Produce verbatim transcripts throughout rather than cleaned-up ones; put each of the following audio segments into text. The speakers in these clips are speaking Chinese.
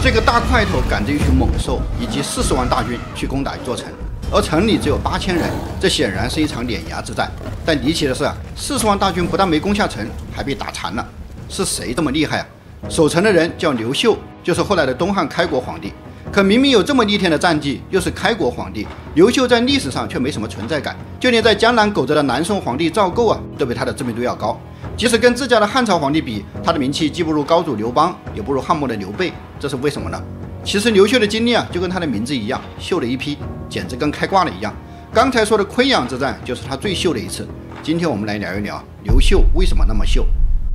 这个大块头赶着一群猛兽以及四十万大军去攻打一座城，而城里只有八千人，这显然是一场碾压之战。但离奇的是，四十万大军不但没攻下城，还被打残了。是谁这么厉害啊？守城的人叫刘秀，就是后来的东汉开国皇帝。可明明有这么逆天的战绩，又是开国皇帝，刘秀在历史上却没什么存在感，就连在江南苟着的南宋皇帝赵构啊，都比他的知名度要高。即使跟自家的汉朝皇帝比，他的名气既不如高祖刘邦，也不如汉末的刘备，这是为什么呢？其实刘秀的经历啊，就跟他的名字一样，秀了一批，简直跟开挂了一样。刚才说的昆阳之战就是他最秀的一次。今天我们来聊一聊刘秀为什么那么秀。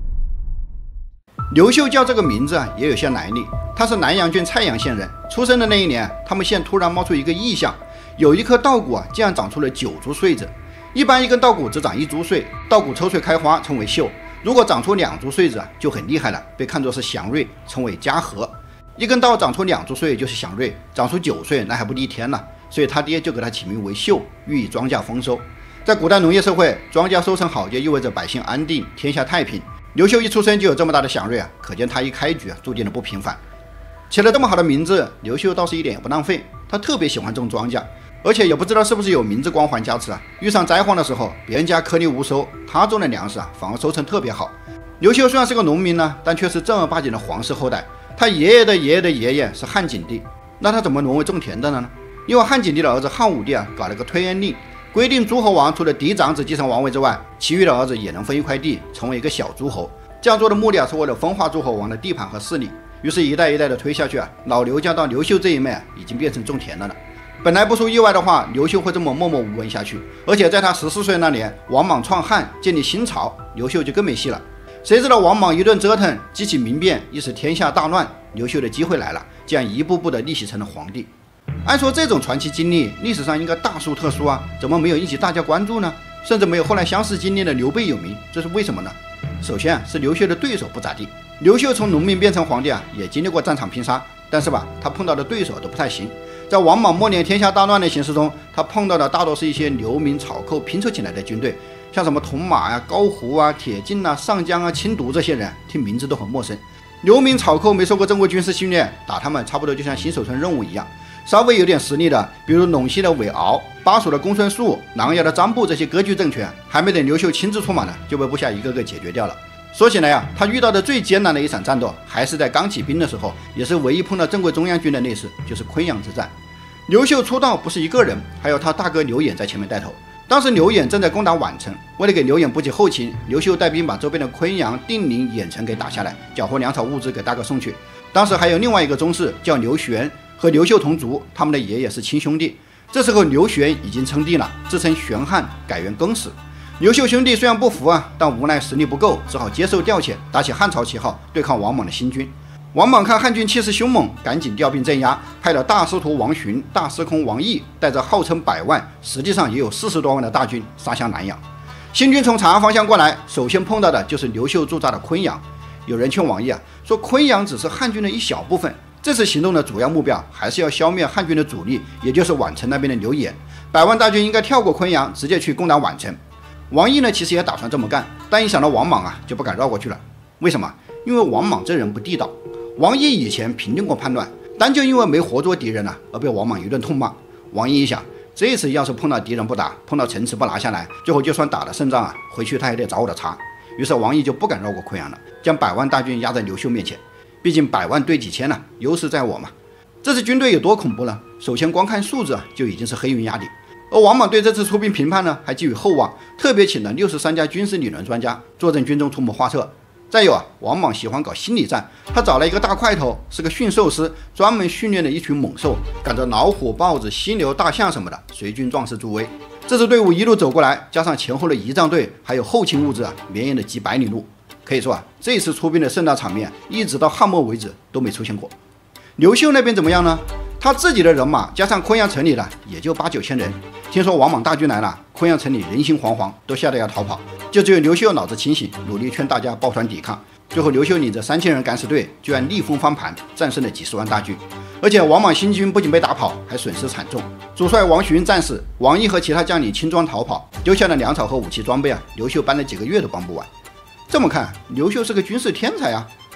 刘秀叫这个名字啊，也有些来历。他是南阳郡蔡阳县人，出生的那一年，他们县突然冒出一个异象，有一棵稻谷啊，竟然长出了九株穗子。一般一根稻谷只长一株穗，稻谷抽穗开花称为秀。如果长出两株穗子啊，就很厉害了，被看作是祥瑞，称为嘉禾。一根稻长出两株穗就是祥瑞，长出九穗那还不逆天呢。所以他爹就给他起名为秀，寓意庄稼丰收。在古代农业社会，庄稼收成好就意味着百姓安定，天下太平。刘秀一出生就有这么大的祥瑞啊，可见他一开局啊，注定了不平凡。起了这么好的名字，刘秀倒是一点也不浪费，他特别喜欢种庄稼，而且也不知道是不是有名字光环加持啊，遇上灾荒的时候，别人家颗粒无收，他种的粮食啊，反而收成特别好。刘秀虽然是个农民呢，但却是正儿八经的皇室后代，他爷爷的爷爷的爷爷是汉景帝，那他怎么沦为种田的了呢？因为汉景帝的儿子汉武帝啊，搞了个推恩令，规定诸侯王除了嫡长子继承王位之外，其余的儿子也能分一块地，成为一个小诸侯。这样做的目的啊，是为了分化诸侯王的地盘和势力。于是，一代一代的推下去啊，老刘家到刘秀这一脉啊，已经变成种田的了。本来不出意外的话，刘秀会这么默默无闻下去。而且在他十四岁那年，王莽创汉，建立新朝，刘秀就更没戏了。谁知道王莽一顿折腾，激起民变，一时天下大乱，刘秀的机会来了，这样一步步的立起成了皇帝。按说这种传奇经历，历史上应该大书特书啊，怎么没有引起大家关注呢？甚至没有后来相似经历的刘备有名，这是为什么呢？首先啊，是刘秀的对手不咋地。刘秀从农民变成皇帝啊，也经历过战场拼杀，但是吧，他碰到的对手都不太行。在王莽末年天下大乱的形势中，他碰到的大多是一些流民草寇拼凑起来的军队，像什么铜马啊、高胡啊、铁镜啊、上江啊、青毒这些人，听名字都很陌生。流民草寇没受过正规军事训练，打他们差不多就像新手村任务一样。稍微有点实力的，比如陇西的韦敖、巴蜀的公孙述、琅琊的张布这些割据政权，还没等刘秀亲自出马呢，就被部下一个个解决掉了。说起来呀、啊，他遇到的最艰难的一场战斗，还是在刚起兵的时候，也是唯一碰到正规中央军的那次，就是昆阳之战。刘秀出道不是一个人，还有他大哥刘演在前面带头。当时刘演正在攻打宛城，为了给刘演补给后勤，刘秀带兵把周边的昆阳、定陵、兖城给打下来，缴获粮草物资给大哥送去。当时还有另外一个宗室叫刘玄，和刘秀同族，他们的爷爷是亲兄弟。这时候刘玄已经称帝了，自称玄汉，改元更始。刘秀兄弟虽然不服啊，但无奈实力不够，只好接受调遣，打起汉朝旗号对抗王莽的新军。王莽看汉军气势凶猛，赶紧调兵镇压，派了大司徒王询、大司空王毅带着号称百万，实际上也有四十多万的大军杀向南阳。新军从长安方向过来，首先碰到的就是刘秀驻扎的昆阳。有人劝王毅啊，说昆阳只是汉军的一小部分，这次行动的主要目标还是要消灭汉军的主力，也就是宛城那边的刘演。百万大军应该跳过昆阳，直接去攻打宛城。王毅呢，其实也打算这么干，但一想到王莽啊，就不敢绕过去了。为什么？因为王莽这人不地道。王毅以前平定过叛乱，单就因为没活捉敌人啊，而被王莽一顿痛骂。王毅一想，这次要是碰到敌人不打，碰到城池不拿下来，最后就算打了胜仗啊，回去他也得找我的茬。于是王毅就不敢绕过昆阳了，将百万大军压在刘秀面前。毕竟百万对几千呢、啊，优势在我嘛。这支军队有多恐怖呢？首先光看数字啊，就已经是黑云压顶。而王莽对这次出兵平叛呢，还寄予厚望，特别请了六十三家军事理论专家坐镇军中出谋划策。再有啊，王莽喜欢搞心理战，他找了一个大块头，是个驯兽师，专门训练了一群猛兽，赶着老虎、豹子、犀牛、大象什么的，随军壮士助威。这支队伍一路走过来，加上前后的仪仗队，还有后勤物资啊，绵延了几百里路。可以说啊，这次出兵的盛大场面，一直到汉末为止都没出现过。刘秀那边怎么样呢？他自己的人马加上昆阳城里的也就八九千人。听说王莽大军来了，昆阳城里人心惶惶，都吓得要逃跑。就只有刘秀脑子清醒，努力劝大家抱团抵抗。最后刘秀领着三千人敢死队，居然逆风翻盘，战胜了几十万大军。而且王莽新军不仅被打跑，还损失惨重。主帅王询战死，王毅和其他将领轻装逃跑，丢下的粮草和武器装备啊，刘秀搬了几个月都搬不完。这么看，刘秀是个军事天才啊！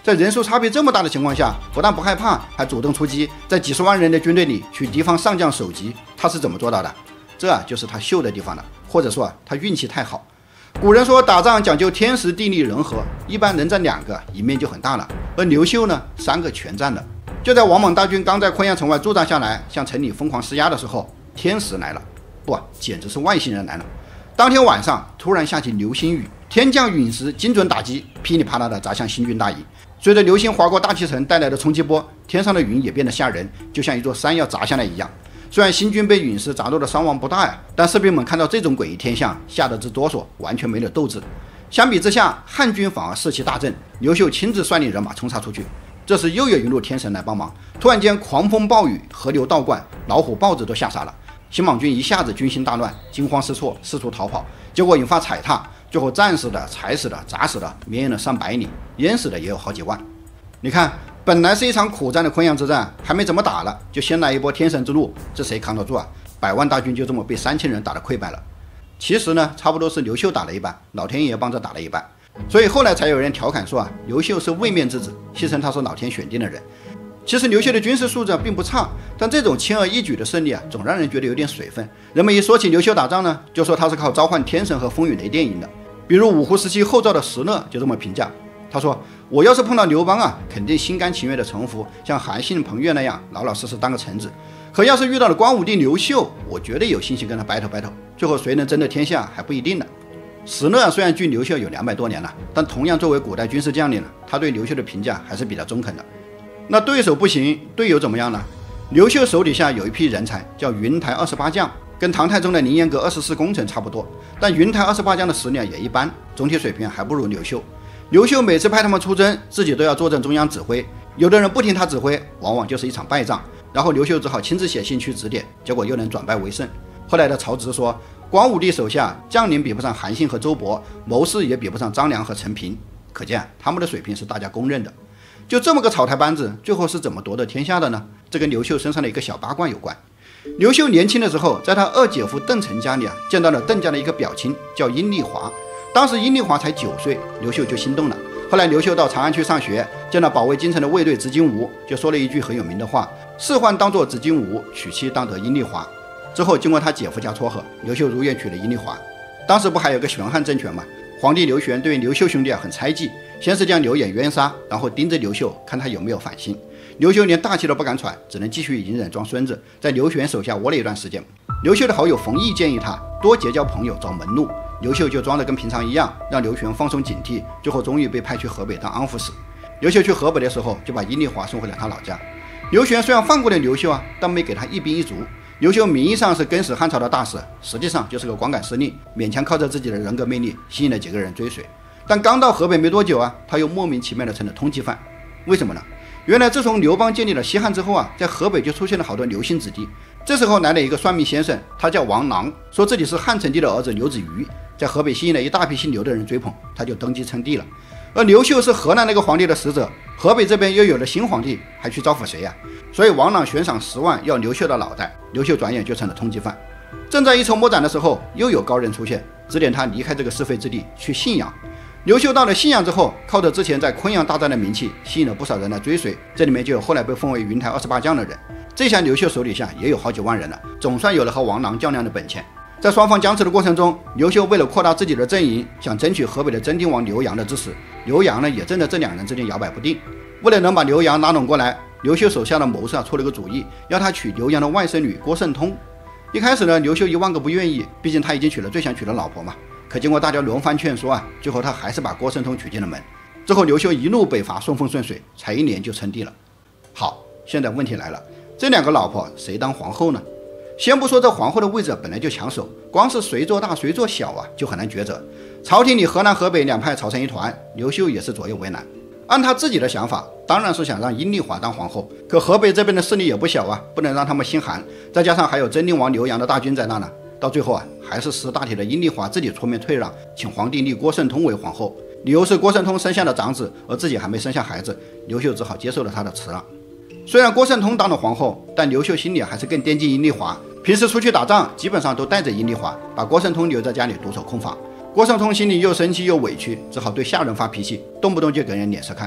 在人数差别这么大的情况下，不但不害怕，还主动出击，在几十万人的军队里取敌方上将首级，他是怎么做到的？这啊就是他秀的地方了，或者说啊他运气太好。古人说打仗讲究天时地利人和，一般能占两个，赢面就很大了。而刘秀呢，三个全占了。就在王莽大军刚在昆阳城外驻扎下来，向城里疯狂施压的时候，天时来了，不，简直是外星人来了。当天晚上突然下起流星雨，天降陨石，精准打击，噼里啪啦的砸向新军大营。随着流星划过大气层带来的冲击波，天上的云也变得吓人，就像一座山要砸下来一样。虽然新军被陨石砸落的伤亡不大呀，但士兵们看到这种诡异天象，吓得直哆嗦，完全没了斗志。相比之下，汉军反而士气大振，刘秀亲自率领人马冲杀出去。这时又有一路天神来帮忙，突然间狂风暴雨，河流倒灌，老虎豹子都吓傻了。新莽军一下子军心大乱，惊慌失措，四处逃跑，结果引发踩踏，最后战死的、踩死的、砸死的绵延了上百里，淹死的也有好几万。你看，本来是一场苦战的昆阳之战，还没怎么打了，就先来一波天神之怒，这谁扛得住啊？百万大军就这么被三千人打得溃败了。其实呢，差不多是刘秀打了一半，老天爷帮着打了一半，所以后来才有人调侃说啊，刘秀是位面之子，戏称他是老天选定的人。其实刘秀的军事素质并不差，但这种轻而易举的胜利啊，总让人觉得有点水分。人们一说起刘秀打仗呢，就说他是靠召唤天神和风雨雷电赢的。比如五胡时期后赵的石勒就这么评价，他说：“我要是碰到刘邦啊，肯定心甘情愿的臣服，像韩信、彭越那样老老实实当个臣子。可要是遇到了光武帝刘秀，我绝对有信心跟他 battle battle。最后谁能争得天下还不一定呢。”石勒虽然距刘秀有两百多年了，但同样作为古代军事将领，他对刘秀的评价还是比较中肯的。那对手不行，队友怎么样呢？刘秀手底下有一批人才，叫云台二十八将，跟唐太宗的凌烟阁二十四功臣差不多。但云台二十八将的实力也一般，总体水平还不如刘秀。刘秀每次派他们出征，自己都要坐镇中央指挥，有的人不听他指挥，往往就是一场败仗。然后刘秀只好亲自写信去指点，结果又能转败为胜。后来的曹植说，光武帝手下将领比不上韩信和周勃，谋士也比不上张良和陈平，可见他们的水平是大家公认的。就这么个草台班子，最后是怎么夺得天下的呢？这跟刘秀身上的一个小八卦有关。刘秀年轻的时候，在他二姐夫邓成家里啊，见到了邓家的一个表亲，叫殷丽华。当时殷丽华才九岁，刘秀就心动了。后来刘秀到长安去上学，见到保卫京城的卫队执金吾，就说了一句很有名的话：“仕宦当作执金吾，娶妻当得殷丽华。”之后经过他姐夫家撮合，刘秀如愿娶了殷丽华。当时不还有个玄汉政权吗？皇帝刘玄对刘秀兄弟啊很猜忌，先是将刘演冤杀，然后盯着刘秀看他有没有反心。刘秀连大气都不敢喘，只能继续隐忍装孙子，在刘玄手下窝了一段时间。刘秀的好友冯异建议他多结交朋友，找门路。刘秀就装得跟平常一样，让刘玄放松警惕，最后终于被派去河北当安抚使。刘秀去河北的时候，就把殷丽华送回了他老家。刘玄虽然放过了刘秀啊，但没给他一兵一卒。刘秀名义上是更始汉朝的大使，实际上就是个光杆司令，勉强靠着自己的人格魅力吸引了几个人追随。但刚到河北没多久啊，他又莫名其妙的成了通缉犯。为什么呢？原来自从刘邦建立了西汉之后啊，在河北就出现了好多刘姓子弟。这时候来了一个算命先生，他叫王囊，说自己是汉成帝的儿子刘子瑜，在河北吸引了一大批姓刘的人追捧，他就登基称帝了。而刘秀是河南那个皇帝的使者，河北这边又有了新皇帝，还去招抚谁呀、啊？所以王朗悬赏十万要刘秀的脑袋，刘秀转眼就成了通缉犯。正在一筹莫展的时候，又有高人出现，指点他离开这个是非之地，去信阳。刘秀到了信阳之后，靠着之前在昆阳大战的名气，吸引了不少人来追随，这里面就有后来被封为云台二十八将的人。这下刘秀手底下也有好几万人了，总算有了和王朗较量的本钱。在双方僵持的过程中，刘秀为了扩大自己的阵营，想争取河北的真定王刘阳的支持。刘阳呢，也正在这两人之间摇摆不定。为了能把刘阳拉拢过来，刘秀手下的谋士啊出了个主意，要他娶刘阳的外甥女郭圣通。一开始呢，刘秀一万个不愿意，毕竟他已经娶了最想娶的老婆嘛。可经过大家轮番劝说啊，最后他还是把郭圣通娶进了门。之后刘秀一路北伐，顺风顺水，才一年就称帝了。好，现在问题来了，这两个老婆谁当皇后呢？先不说这皇后的位置本来就抢手，光是谁做大谁做小啊，就很难抉择。朝廷里河南河北两派吵成一团，刘秀也是左右为难。按他自己的想法，当然是想让殷丽华当皇后，可河北这边的势力也不小啊，不能让他们心寒，再加上还有真定王刘阳的大军在那呢。到最后啊，还是识大体的殷丽华自己出面退让，请皇帝立郭圣通为皇后，理由是郭圣通生下了长子，而自己还没生下孩子，刘秀只好接受了他的辞让。虽然郭圣通当了皇后，但刘秀心里还是更惦记殷丽华，平时出去打仗基本上都带着殷丽华，把郭圣通留在家里独守空房。郭圣通心里又生气又委屈，只好对下人发脾气，动不动就给人脸色看。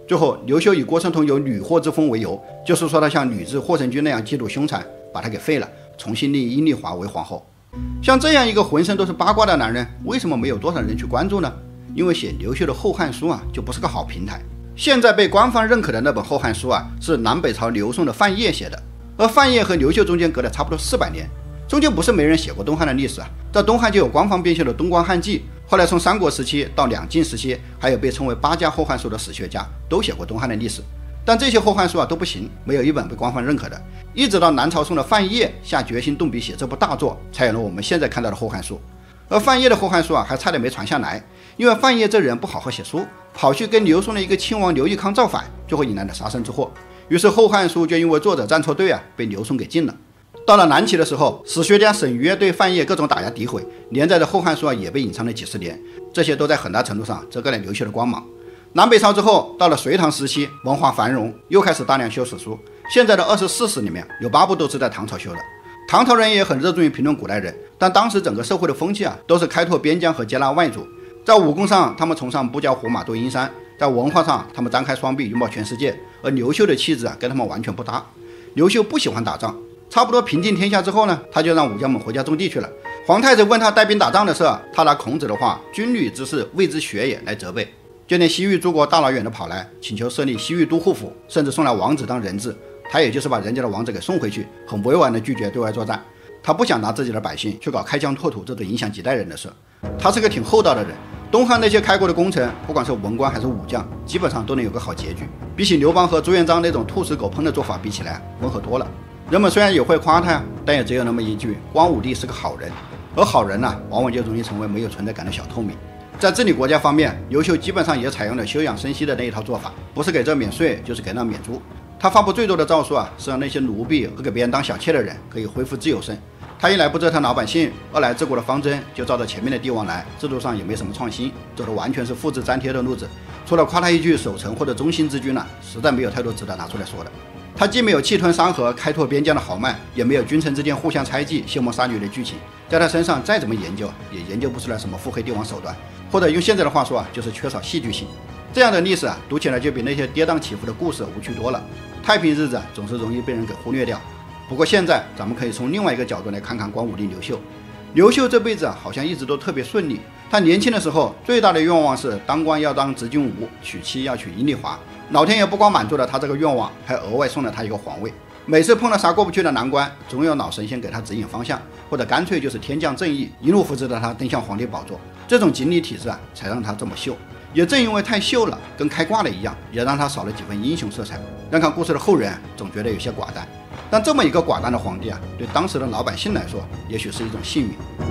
最后，刘秀以郭圣通有女祸之风为由，就是说他像吕雉、霍成君那样嫉妒凶残，把他给废了，重新立阴丽华为皇后。像这样一个浑身都是八卦的男人，为什么没有多少人去关注呢？因为写刘秀的《后汉书》啊，就不是个好平台。现在被官方认可的那本《后汉书》啊，是南北朝刘宋的范晔写的，而范晔和刘秀中间隔了差不多四百年，中间不是没人写过东汉的历史啊，在东汉就有官方编写的《东关汉纪》，后来从三国时期到两晋时期，还有被称为八家后汉书的史学家都写过东汉的历史，但这些后汉书啊都不行，没有一本被官方认可的。一直到南朝宋的范晔下决心动笔写这部大作，才有了我们现在看到的《后汉书》。而范晔的《后汉书》啊，还差点没传下来，因为范晔这人不好好写书，跑去跟刘宋的一个亲王刘义康造反，最后引来了杀身之祸。于是《后汉书》就因为作者站错队啊，被刘宋给禁了。到了南齐的时候，史学家沈约对范晔各种打压诋毁，连载的《后汉书》啊也被隐藏了几十年，这些都在很大程度上遮盖了刘秀的光芒。南北朝之后，到了隋唐时期，文化繁荣，又开始大量修史书。现在的二十四史里面有八部都是在唐朝修的。唐朝人也很热衷于评论古代人，但当时整个社会的风气啊，都是开拓边疆和接纳外族。在武功上，他们崇尚不教胡马度阴山；在文化上，他们张开双臂拥抱全世界。而刘秀的气质啊，跟他们完全不搭。刘秀不喜欢打仗，差不多平定天下之后呢，他就让武将们回家种地去了。皇太子问他带兵打仗的事，他拿孔子的话“军旅之事，谓之学也”来责备。就连西域诸国大老远的跑来，请求设立西域都护府，甚至送来王子当人质，他也就是把人家的王子给送回去，很委婉的拒绝对外作战。他不想拿自己的百姓去搞开疆拓土这种影响几代人的事。他是个挺厚道的人。东汉那些开国的功臣，不管是文官还是武将，基本上都能有个好结局，比起刘邦和朱元璋那种兔死狗烹的做法比起来，温和多了。人们虽然也会夸他，但也只有那么一句：光武帝是个好人。而好人呢、啊，往往就容易成为没有存在感的小透明。在治理国家方面，刘秀基本上也采用了休养生息的那一套做法，不是给这免税，就是给那免租。他发布最多的诏书啊，是让那些奴婢和给别人当小妾的人可以恢复自由身。他一来不折腾老百姓，二来治国的方针就照着前面的帝王来，制度上也没什么创新，走的完全是复制粘贴的路子。除了夸他一句守成或者忠心之君呢、啊，实在没有太多值得拿出来说的。他既没有气吞山河、开拓边疆的豪迈，也没有君臣之间互相猜忌、卸磨杀驴的剧情。在他身上再怎么研究，也研究不出来什么腹黑帝王手段，或者用现在的话说啊，就是缺少戏剧性。这样的历史啊，读起来就比那些跌宕起伏的故事无趣多了。太平日子啊，总是容易被人给忽略掉。不过现在咱们可以从另外一个角度来看看光武帝刘秀。刘秀这辈子啊，好像一直都特别顺利。他年轻的时候最大的愿望是当官要当执军武，娶妻要娶阴丽华。老天爷不光满足了他这个愿望，还额外送了他一个皇位。每次碰到啥过不去的难关，总有老神仙给他指引方向，或者干脆就是天降正义，一路扶持着他登上皇帝宝座。这种锦鲤体质啊，才让他这么秀。也正因为太秀了，跟开挂了一样，也让他少了几分英雄色彩，让看故事的后人总觉得有些寡淡。但这么一个寡淡的皇帝啊，对当时的老百姓来说，也许是一种幸运。